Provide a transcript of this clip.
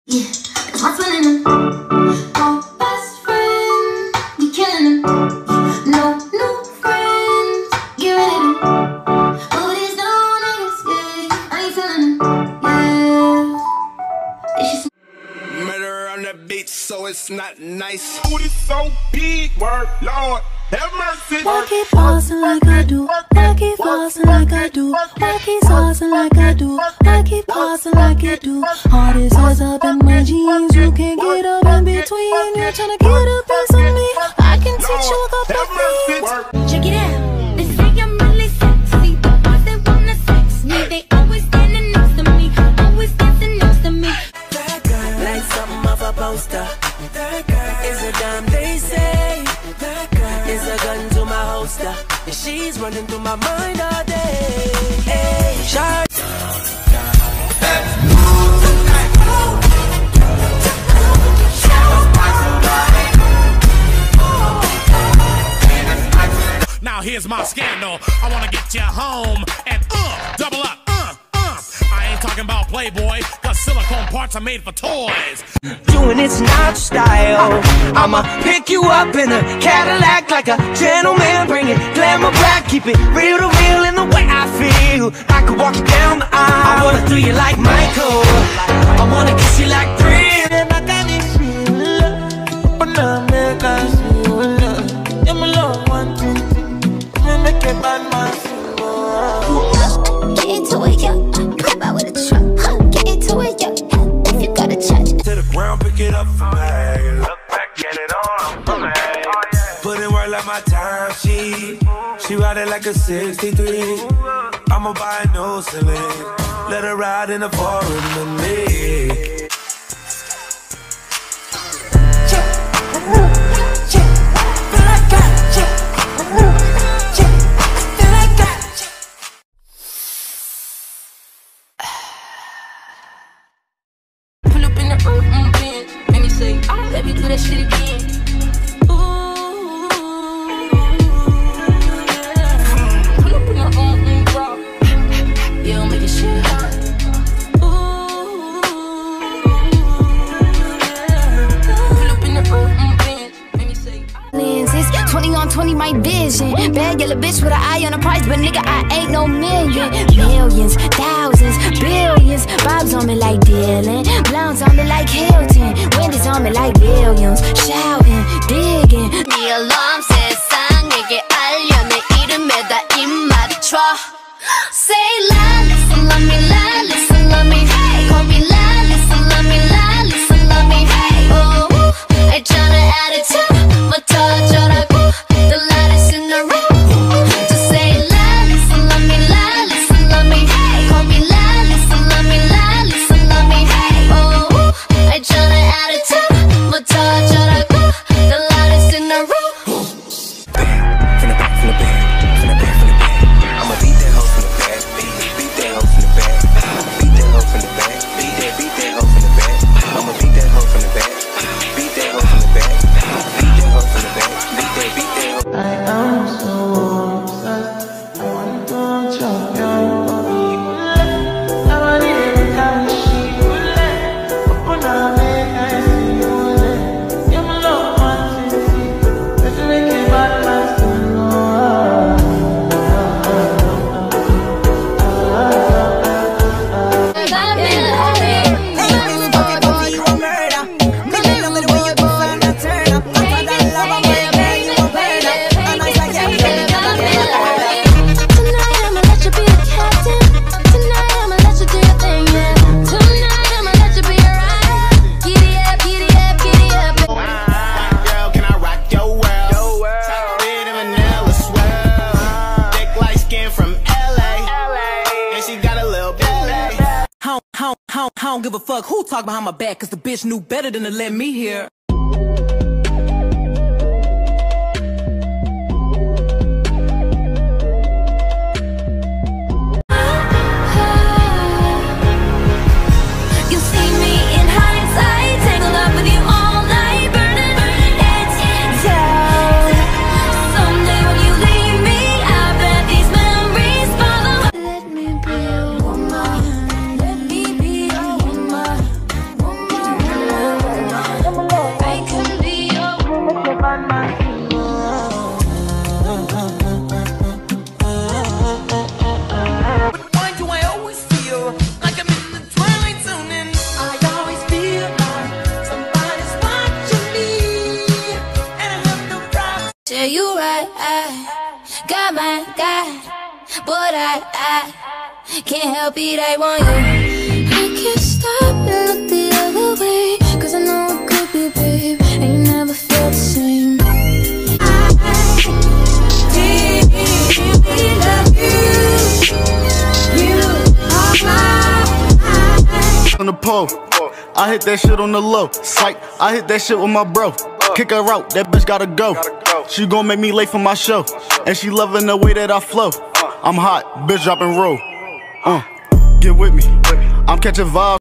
Yeah, cause what's winning them? No best friend, we killing them. No new friends, get rid of them. Oh, these new niggas, yeah, I ain't feeling them. Yeah, it's just murder on the beat, so it's not nice. Booty so big, word, Lord, have mercy. Why keep pausing like I do? Why keep pausing like I do? Why keep pausing like I do? Why keep pausing like I do? Heart is eyes up in my jeans. You can't get up in between. You're trying to get a piece of me. I can teach you a couple things. check it out. They say I'm really sexy, but boys they wanna sex me. They always standing next to me, always dancing next to me. That girl, like something off a poster. That girl is a dime, they say. That girl is a gun to my holster, and she's running through my mind all day. Hey, shy. Now here's my scandal. I wanna get you home and double up. I ain't talking about Playboy, cause silicone parts are made for toys. Doing it's not style. I'ma pick you up in a Cadillac like a gentleman. Bring it glamour back, keep it real to real in the way I feel. I could walk you down the aisle. I wanna do you like Michael. I wanna kiss you like Prince. Get into it, yeah. Come out with a truck. Get into it, yeah. If you got a charge. To the ground, pick it up for me. Look back, get it on for me. Put in work like my time, she ride it like a 63. I'ma buy a new ceiling. Let her ride in the foreign with me. Pull up in the bin, and he say, let me do that shit again. Ooh, pull up in the drop, yeah, I'll make it shit hot. Ooh, pull up in the bin, and he say, lenses, 20 on 20 my vision. Bad yellow bitch with an eye on the price, but nigga I ain't no million. Millions, thousands, billions. Bob's on me like Dylan, Blondes on me like Hilton, Wendy's on me like Williams. Shouting, digging. 네 alarm 세상에게 알려 내 이름에다 입 맞춰. Say la, listen, love me, la, listen, love me. Call me la, listen, love me, la, listen, love me. Oh, 알잖아 attitude, 뭐 터져라고. The loudest in the room. Just say la, listen, love me, la, listen, love me. Call me la, listen, love me, la, listen, love me. Oh, 알잖아 attitude, 뭐 터져라고. The loudest in the room. From the back, from the back, from the back, from the back. I'ma beat that hoe from the back, beat that hoe from the back, beat that hoe from the back, beat that hoe from the back. I'ma beat that hoe from the back, beat that hoe from the back, beat that hoe from the back, beat that hoe. I am so obsessed. I want to chop your body. I want it to come she open up, make I see you. You're my love, one city. Let's make it bad, fast and I don't give a fuck who talk behind my back, cause the bitch knew better than to let me hear. you see me in hindsight, tangled up with you all night, burning it down. Someday when you leave me, I bet these memories follow. Let me be a woman, let me be a woman, woman. you right. God, my God, but I can't help it, I want you. I can't stop and look the other way, cause I know it could be, babe, and you never felt the same. I really love you. You are mine. On the pole, I hit that shit on the low. Psych, I hit that shit with my bro. Kick her out, that bitch gotta go. She gon' make me late for my show, and she loving the way that I flow. I'm hot, bitch drop and roll. Get with me, I'm catching vibes.